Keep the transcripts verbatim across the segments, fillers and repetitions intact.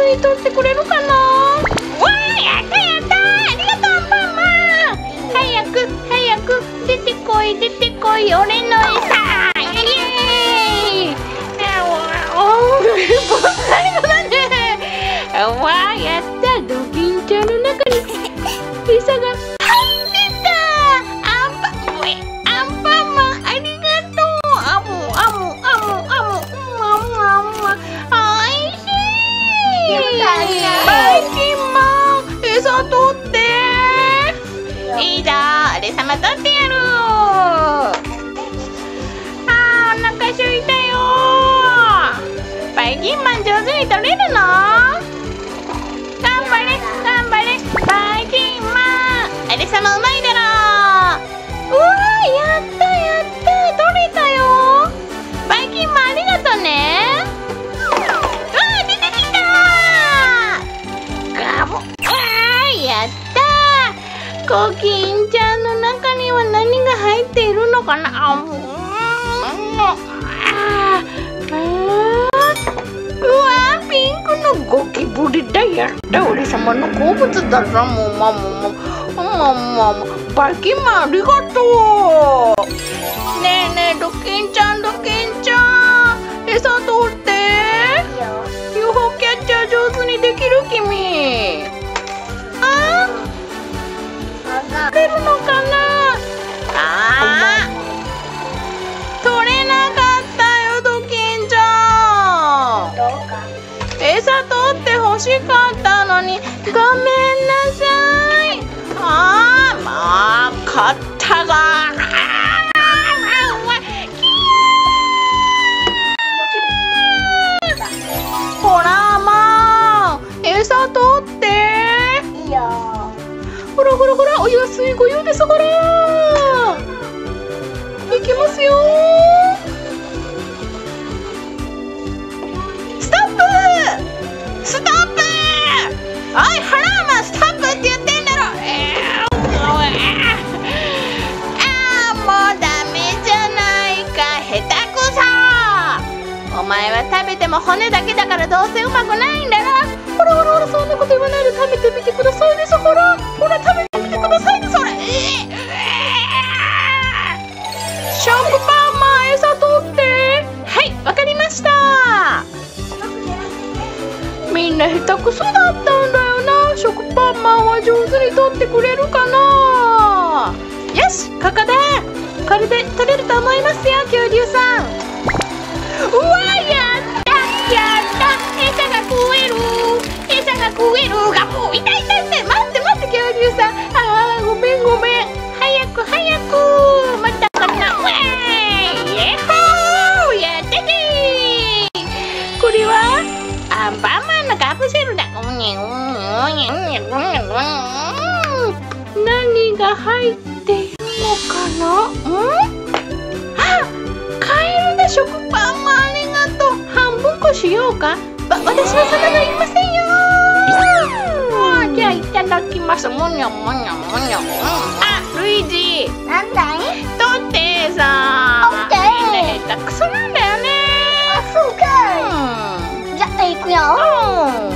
に取ってくれるかな。わー、やったやった、ありがとうアンパンマン。早く早く出てこい出てこい、俺の餌。イエーイ。最後だね。わー、やった。ドキンちゃんの中に餌が入ってた。アンパンアンパンマン、ありがとう。あむあむあむあむあむあむ、おいしい。バイキンマン、餌取って。いいだ、俺様取ってやる。あー、お腹すいたよ。バイキンマン上手に取れるの？頑張れ頑張れバイキンマン、俺様うまいだろ。うわー、やったやった、取れたよ。バイキンマンありがとね。うわー、出てきたー。ガボ。うわー、やったー。コキンちゃんの中には何が入っているのかな。あ、もう、あー、うわー、ピンクのゴキブリだ。やった、俺様の好物だぞ。もうまももままバイキンマンありがとう。ねえねえ、ドキンちゃんドキンちゃん、餌取って。ユーフォーキャッチャー上手にできる君。あー、取れるのかな。あー、取れなかったよドキンちゃん。餌取って欲しかったのに、ごめんなさい。あー、まあ勝ったが。ほらまあ、餌取って。いいよ。ほらほらほら、お安いご用です。ほら、いきますよ。ストップストップ。おい、ハラーマン、ストップって言ってんだろ。えー、あー、もうダメじゃないか、下手くそ。お前は食べても骨だけだからどうせうまくないんだろ。ほらほらほら、そんなこと言わないで食べてみてくださいです。ほらほら、食べてみてくださいです。ほら、えー、食パンマン、餌取って。はい、わかりました。みんな下手くそだったんだよな。食パンマンは上手に取ってくれるかな。よし、ここだ。これで取れると思いますよ、恐竜さん。うわ、やったやった、餌が食える餌が食えるが、もう痛い痛い痛い。待って待って、恐竜さん。あー、ごめんごめん。早く早く。またかな。ウェーイ、イエホー、やったぜー。これはアンパンマンのカプセルだ。何が入っているのかな。ん？あ、カエルだ。食パンマンありがとう。半分こしようか。わ、私はそんなのいませんよ。あ、じゃあいただきます。もにょもにょもにょ。あ、ルイージ。なんだい？取ってさ。オッケー。みんな下手くそなんだよね。あ、そうか。うん。じゃあ行くよ。うん。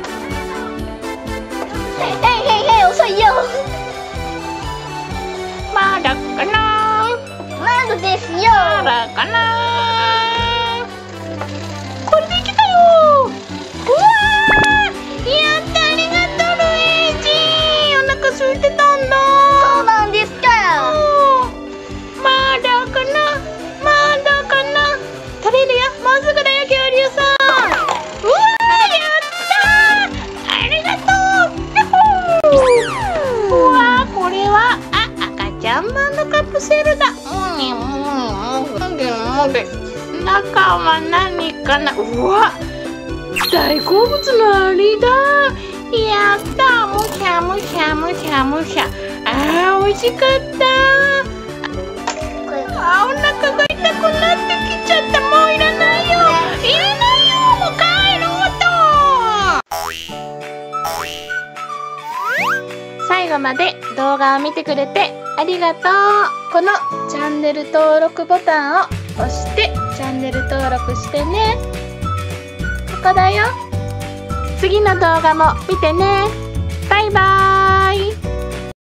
へいへいへい、遅いよ。まだかな。まだですよ。まだかな。これでいけたよ。うわー、やった、ありがとうルイージ。お腹空いてたんだ。そうなんですか。まだかなまだかな。取れるよ、もうすぐだよ、恐竜さん。うわー、やったー、ありがとう。やっほー。うわー、これはあ、赤ちゃんマンのカプセルだ。もにもにもにもに。中は何かな。うわ、大好物のアリだ。やった、むしゃむしゃむしゃむしゃ。あー、美味しかった。あー、お腹が痛くなってきちゃった。もういらないよ、いらないよ、もう帰ろうと。最後まで動画を見てくれてありがとう。このチャンネル登録ボタンを押してチャンネル登録してね。ここだよ。 次の動画も見てね。バイバーイ。